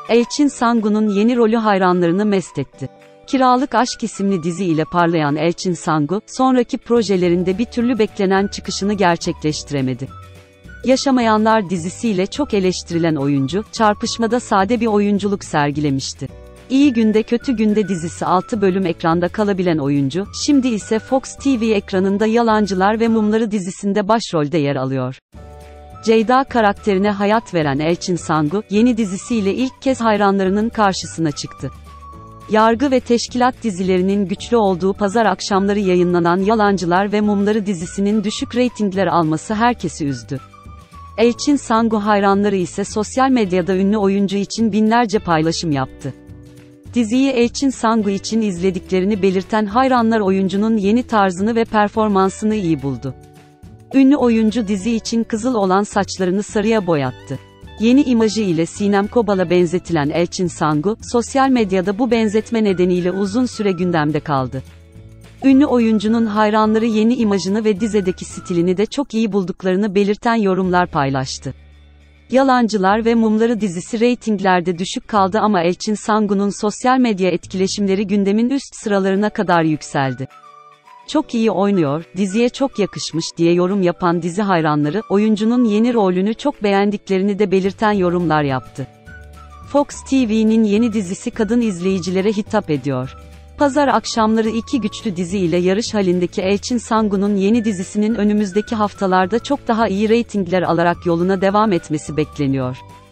Elçin Sangu'nun yeni rolü hayranlarını mest etti. Kiralık Aşk isimli dizi ile parlayan Elçin Sangu, sonraki projelerinde bir türlü beklenen çıkışını gerçekleştiremedi. Yaşamayanlar dizisiyle çok eleştirilen oyuncu, Çarpışma'da sade bir oyunculuk sergilemişti. İyi Günde Kötü Günde dizisi 6 bölüm ekranda kalabilen oyuncu, şimdi ise Fox TV ekranında Yalancılar ve Mumları dizisinde başrolde yer alıyor. Ceyda karakterine hayat veren Elçin Sangu, yeni dizisiyle ilk kez hayranlarının karşısına çıktı. Yargı ve Teşkilat dizilerinin güçlü olduğu pazar akşamları yayınlanan Yalancılar ve Mumları dizisinin düşük reytingler alması herkesi üzdü. Elçin Sangu hayranları ise sosyal medyada ünlü oyuncu için binlerce paylaşım yaptı. Diziyi Elçin Sangu için izlediklerini belirten hayranlar oyuncunun yeni tarzını ve performansını iyi buldu. Ünlü oyuncu dizi için kızıl olan saçlarını sarıya boyattı. Yeni imajı ile Sinem Kobal'a benzetilen Elçin Sangu, sosyal medyada bu benzetme nedeniyle uzun süre gündemde kaldı. Ünlü oyuncunun hayranları yeni imajını ve dizedeki stilini de çok iyi bulduklarını belirten yorumlar paylaştı. Yalancılar ve Mumları dizisi reytinglerde düşük kaldı ama Elçin Sangu'nun sosyal medya etkileşimleri gündemin üst sıralarına kadar yükseldi. "Çok iyi oynuyor, diziye çok yakışmış" diye yorum yapan dizi hayranları, oyuncunun yeni rolünü çok beğendiklerini de belirten yorumlar yaptı. Fox TV'nin yeni dizisi kadın izleyicilere hitap ediyor. Pazar akşamları iki güçlü dizi ile yarış halindeki Elçin Sangu'nun yeni dizisinin önümüzdeki haftalarda çok daha iyi reytingler alarak yoluna devam etmesi bekleniyor.